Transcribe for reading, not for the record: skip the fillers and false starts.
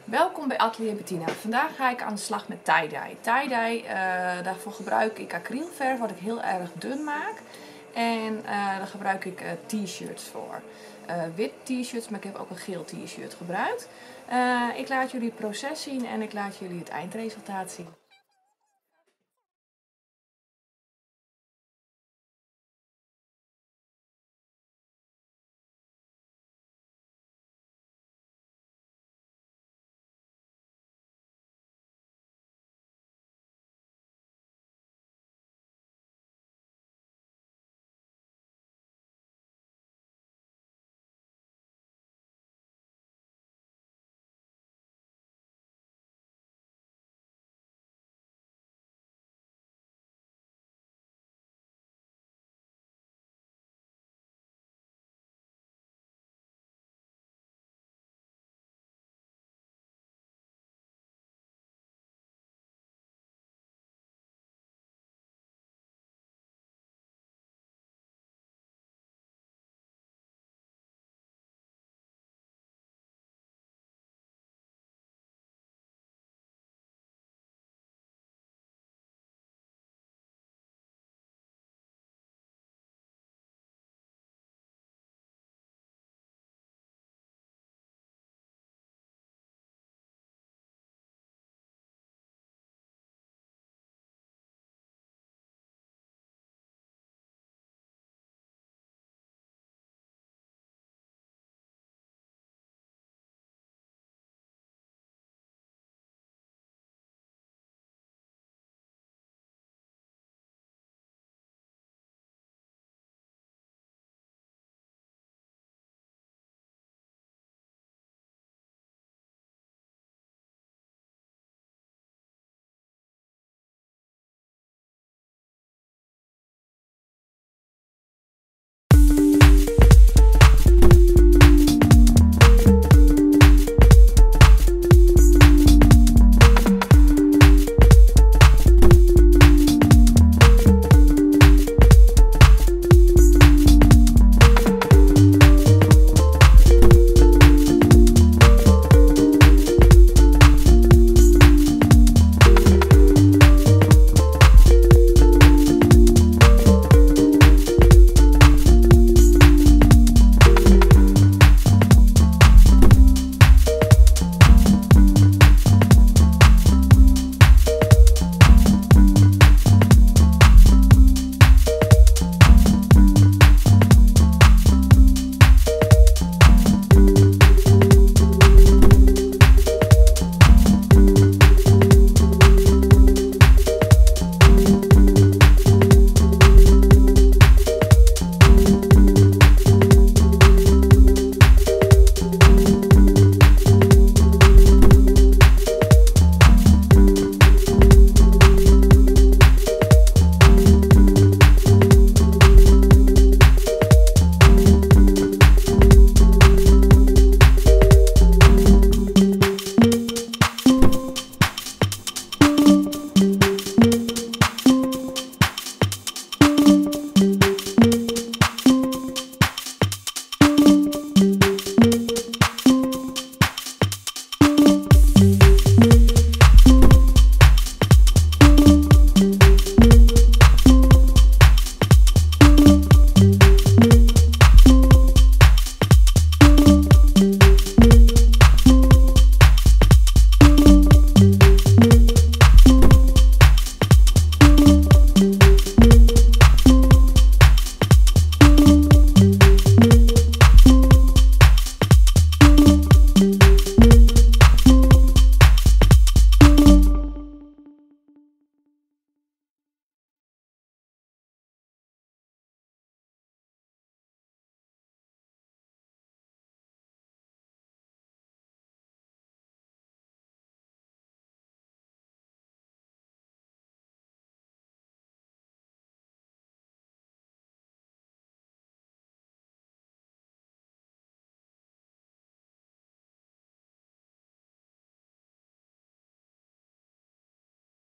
Welkom bij Atelier Bettina. Vandaag ga ik aan de slag met tie-dye. Tie-dye, daarvoor gebruik ik acrylverf wat ik heel erg dun maak. En daar gebruik ik t-shirts voor. Wit t-shirts, maar ik heb ook een geel t-shirt gebruikt. Ik laat jullie het proces zien en ik laat jullie het eindresultaat zien.